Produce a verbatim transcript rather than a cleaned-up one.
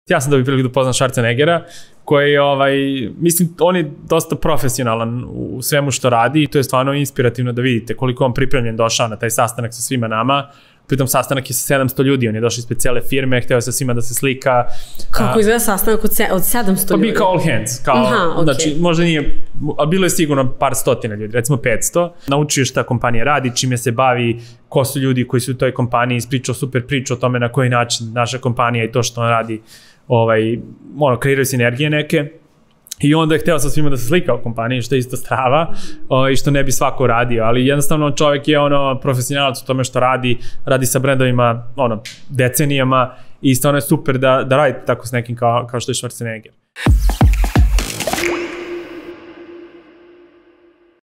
ja sam dobio priliku da poznam Schwarzeneggera, koji je, ovaj, mislim, on je dosta profesionalan u svemu što radi i to je stvarno inspirativno da vidite koliko on pripremljen došao na taj sastanak sa svima nama. Pritom sastanak je sa sedamsto ljudi, on je došao ispred cijele firme, hteo sa svima da se slika. Kako izgleda sastanak od, se, od sedamsto ljudi? Pa bi kao all hands, kao, Aha, okay. Znači, možda nije, ali bilo je sigurno par stotina ljudi, recimo petsto. Naučio šta kompanija radi, čime se bavi, ko su ljudi koji su u toj kompaniji, ispričao super priču o tome na koji način naša kompanija i to što on radi, ovaj, ono, kreiraju sinergije neke. I onda je hteo sa svima da se slika u kompaniji, što je isto strava o, i što ne bi svako radio, ali jednostavno čovjek je ono profesionalac u tome što radi, radi sa brendovima ono, decenijama i stvarno je super da, da radite tako s nekim kao, kao što je Schwarzenegger.